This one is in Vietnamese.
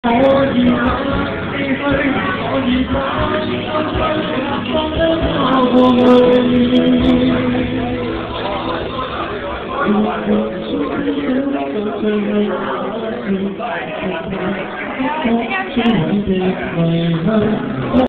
Hãy subscribe cho kênh Ghiền Mì Gõ để không bỏ lỡ những video hấp dẫn.